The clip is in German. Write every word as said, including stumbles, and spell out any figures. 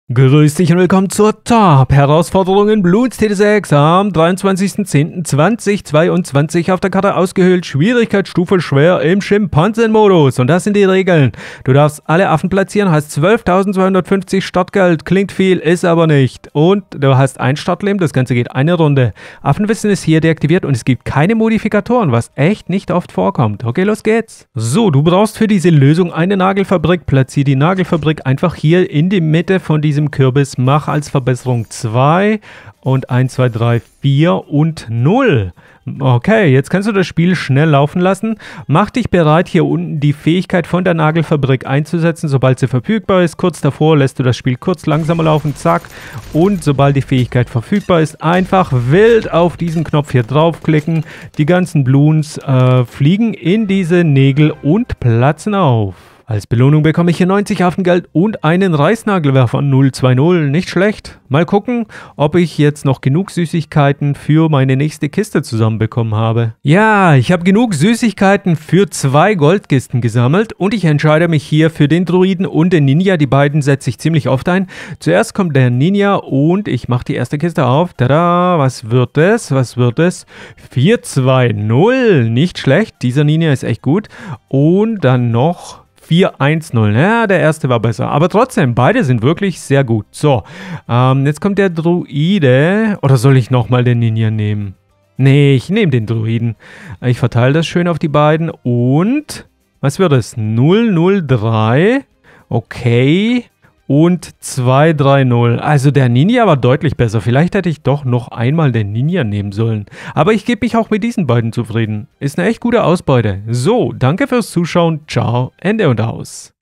Grüß dich und willkommen zur Top-Herausforderung in Bloons T D sechs am dreiundzwanzigsten zehnten zweitausendzweiundzwanzig auf der Karte ausgehöhlt, Schwierigkeitsstufe schwer im Schimpansen-Modus. Und das sind die Regeln. Du darfst alle Affen platzieren, hast zwölftausendzweihundertfünfzig Startgeld, klingt viel, ist aber nicht. Und du hast ein Startleben, das Ganze geht eine Runde. Affenwissen ist hier deaktiviert und es gibt keine Modifikatoren, was echt nicht oft vorkommt. Okay, los geht's. So, du brauchst für diese Lösung eine Nagelfabrik. Platziere die Nagelfabrik einfach hier in die Mitte von diesem Kürbis, mach als Verbesserung zwei und eins, zwei, drei, vier und null. Okay, jetzt kannst du das Spiel schnell laufen lassen. Mach dich bereit, hier unten die Fähigkeit von der Nagelfabrik einzusetzen, sobald sie verfügbar ist. Kurz davor lässt du das Spiel kurz langsamer laufen, zack. Und sobald die Fähigkeit verfügbar ist, einfach wild auf diesen Knopf hier draufklicken. Die ganzen Bloons äh, fliegen in diese Nägel und platzen auf. Als Belohnung bekomme ich hier neunzig Affengeld und einen Reißnagelwerfer null zwei null. Nicht schlecht. Mal gucken, ob ich jetzt noch genug Süßigkeiten für meine nächste Kiste zusammenbekommen habe. Ja, ich habe genug Süßigkeiten für zwei Goldkisten gesammelt und ich entscheide mich hier für den Druiden und den Ninja. Die beiden setze ich ziemlich oft ein. Zuerst kommt der Ninja und ich mache die erste Kiste auf. Tada, was wird es? Was wird es? vier zwei null. Nicht schlecht. Dieser Ninja ist echt gut. Und dann noch vier eins null. Ja, der erste war besser. Aber trotzdem, beide sind wirklich sehr gut. So, ähm, jetzt kommt der Druide. Oder soll ich nochmal den Ninja nehmen? Nee, ich nehme den Druiden. Ich verteile das schön auf die beiden. Und, was wird es? null null drei. Okay. Und zwei drei null. Also der Ninja war deutlich besser. Vielleicht hätte ich doch noch einmal den Ninja nehmen sollen. Aber ich gebe mich auch mit diesen beiden zufrieden. Ist eine echt gute Ausbeute. So, danke fürs Zuschauen. Ciao, Ende und aus.